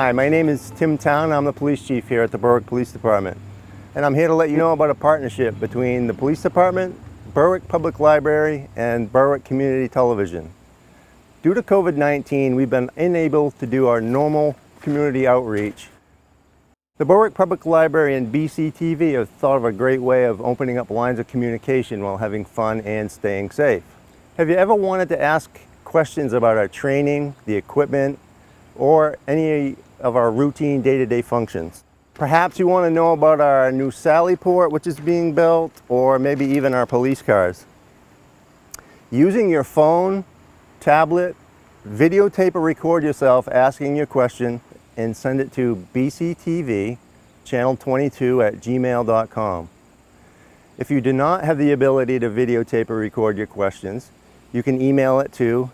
Hi, my name is Tim Town. I'm the police chief here at the Berwick Police Department. And I'm here to let you know about a partnership between the police department, Berwick Public Library, and Berwick Community Television. Due to COVID-19, we've been unable to do our normal community outreach. The Berwick Public Library and BCTV have thought of a great way of opening up lines of communication while having fun and staying safe. Have you ever wanted to ask questions about our training, the equipment, or any of our routine day-to-day functions? Perhaps you want to know about our new Sallyport, which is being built, or maybe even our police cars. Using your phone, tablet, videotape or record yourself asking your question and send it to bctv channel 22@gmail.com. If you do not have the ability to videotape or record your questions, you can email it to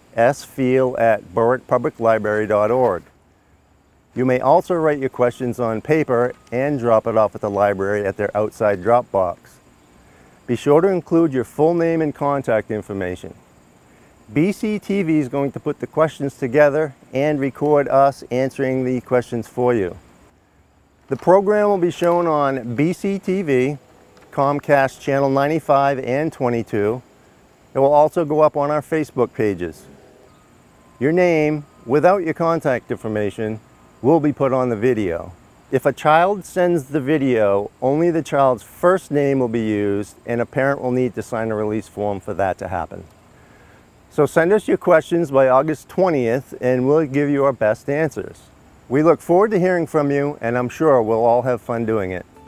sfield@berwickpubliclibrary.org. You may also write your questions on paper and drop it off at the library at their outside drop box. Be sure to include your full name and contact information. BCTV is going to put the questions together and record us answering the questions for you. The program will be shown on BCTV, Comcast Channel 95 and 22. It will also go up on our Facebook pages. Your name, without your contact information, will be put on the video. If a child sends the video, only the child's first name will be used, and a parent will need to sign a release form for that to happen. So send us your questions by August 20th and we'll give you our best answers. We look forward to hearing from you, and I'm sure we'll all have fun doing it.